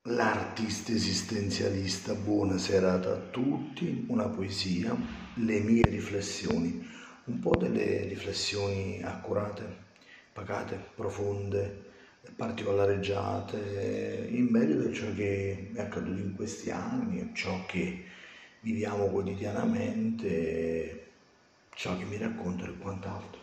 L'artista esistenzialista, buona serata a tutti, una poesia, le mie riflessioni, un po' delle riflessioni accurate, pacate, profonde, particolareggiate, in merito a ciò che è accaduto in questi anni, a ciò che viviamo quotidianamente, ciò che mi raccontano e quant'altro.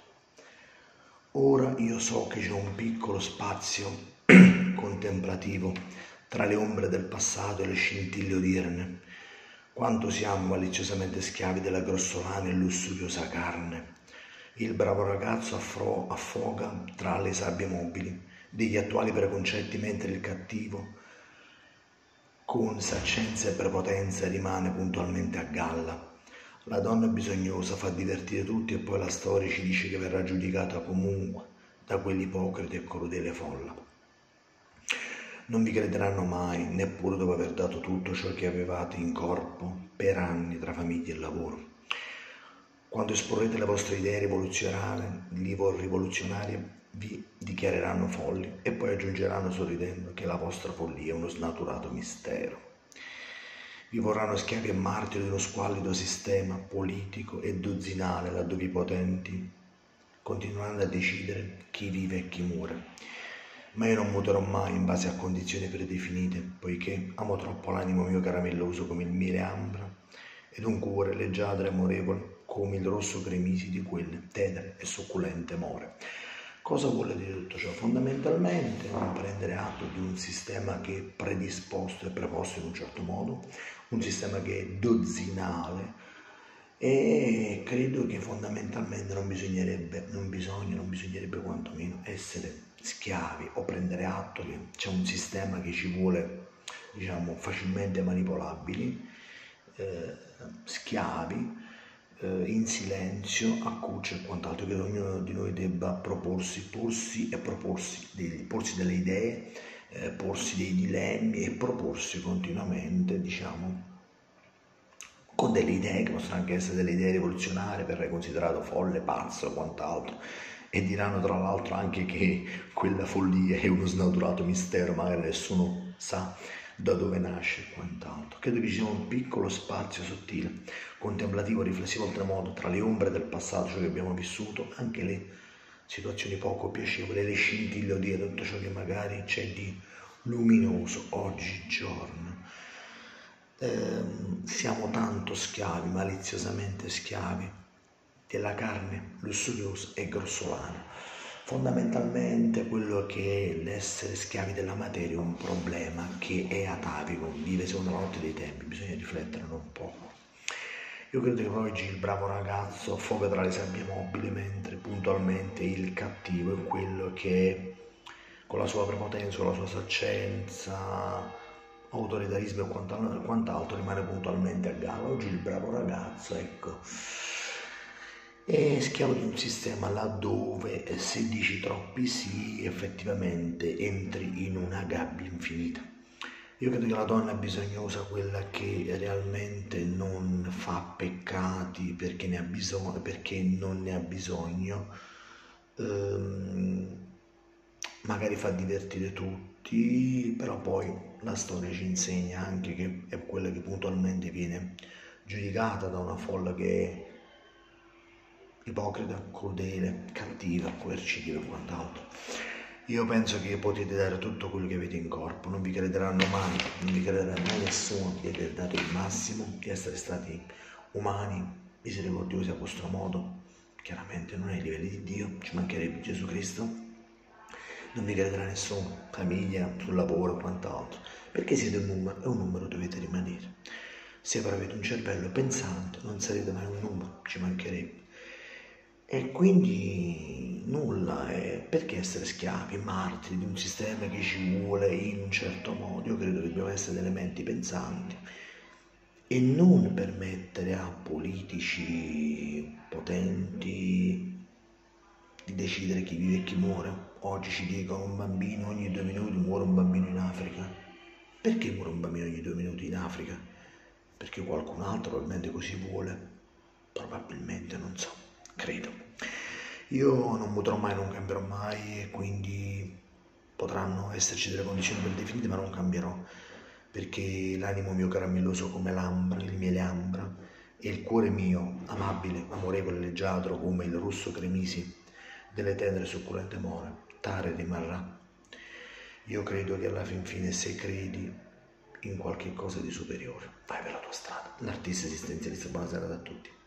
Ora io so che c'è un piccolo spazio contemplativo tra le ombre del passato e le scintille odierne. Quanto siamo maliziosamente schiavi della grossolana e lussuriosa carne. Il bravo ragazzo affoga tra le sabbie mobili degli attuali preconcetti, mentre il cattivo, con saccenza e prepotenza, rimane puntualmente a galla. La donna bisognosa fa divertire tutti e poi la storia ci dice che verrà giudicata comunque da quell'ipocrita e crudele folla. Non vi crederanno mai, neppure dopo aver dato tutto ciò che avevate in corpo per anni tra famiglia e lavoro. Quando esporrete le vostre idee rivoluzionarie vi dichiareranno folli e poi aggiungeranno sorridendo che la vostra follia è uno snaturato mistero. Vi vorranno schiavi e martiri di uno squallido sistema politico e dozzinale laddove i potenti continueranno a decidere chi vive e chi muore. Ma io non muterò mai in base a condizioni predefinite, poiché amo troppo l'animo mio caramelloso come il miele ambra ed un cuore leggiadro e amorevole come il rosso cremisi di quelle tenere e succulente more. Cosa vuole dire tutto ciò? Fondamentalmente non prendere atto di un sistema che è predisposto e preposto in un certo modo, un sistema che è dozzinale, e credo che fondamentalmente non bisognerebbe quantomeno essere schiavi o prendere atto che c'è un sistema che ci vuole, diciamo, facilmente manipolabili, schiavi, in silenzio, a cuccia e quant'altro. Che ognuno di noi debba porsi delle idee, porsi dei dilemmi e proporsi continuamente, diciamo, con delle idee che possono anche essere delle idee rivoluzionarie, verrà considerato folle, pazzo o quant'altro, e diranno tra l'altro anche che quella follia è uno snaturato mistero, magari nessuno sa da dove nasce e quant'altro. Credo che ci sia un piccolo spazio sottile, contemplativo, riflessivo oltremodo tra le ombre del passato, ciò che abbiamo vissuto, anche le situazioni poco piacevoli, le scintille di tutto ciò che magari c'è di luminoso oggigiorno. Siamo tanto schiavi, maliziosamente schiavi della carne lussuriosa e grossolana. Fondamentalmente quello che è l'essere schiavi della materia è un problema che è atavico, vive secondo la notte dei tempi, bisogna rifletterne un po'. Io credo che oggi il bravo ragazzo affoga tra le sabbie mobili, mentre puntualmente il cattivo è quello che con la sua prepotenza, con la sua saccenza, autoritarismo e quant'altro rimane puntualmente a galla. Oggi il bravo ragazzo, ecco, è schiavo di un sistema laddove se dici troppi sì, effettivamente entri in una gabbia infinita. Io credo che la donna è bisognosa, quella che realmente non fa peccati perché ne ha bisogno, perché non ne ha bisogno, magari fa divertire tutti, però poi la storia ci insegna anche che è quella che puntualmente viene giudicata da una folla che è ipocrita, crudele, cattiva, coercitiva e quant'altro. Io penso che potete dare tutto quello che avete in corpo, non vi crederanno mai, non vi crederà mai nessuno di aver dato il massimo, di essere stati umani, misericordiosi a vostro modo, chiaramente non ai livelli di Dio, ci mancherebbe Gesù Cristo, non vi crederà nessuno, famiglia, sul lavoro e quant'altro, perché siete un numero e un numero dovete rimanere. Se però avete un cervello pensante non sarete mai un numero, ci mancherebbe. E quindi nulla, perché essere schiavi, martiri di un sistema che ci vuole in un certo modo? Io credo che dobbiamo essere delle menti pensanti e non permettere a politici potenti di decidere chi vive e chi muore. Oggi ci dicono un bambino ogni 2 minuti muore un bambino in Africa. Perché muore un bambino ogni 2 minuti in Africa? Perché qualcun altro probabilmente così vuole, probabilmente, non so, credo. Io non muterò mai, non cambierò mai, e quindi potranno esserci delle condizioni predefinite, ma non cambierò. perché l'animo mio caramelloso come l'ambra, le mie labbra, e il cuore mio, amabile, amorevole, leggiadro come il russo cremisi delle tendre succulente more, tale rimarrà. Io credo che alla fin fine, se credi in qualche cosa di superiore, vai per la tua strada. L'artista esistenzialista, buonasera a tutti.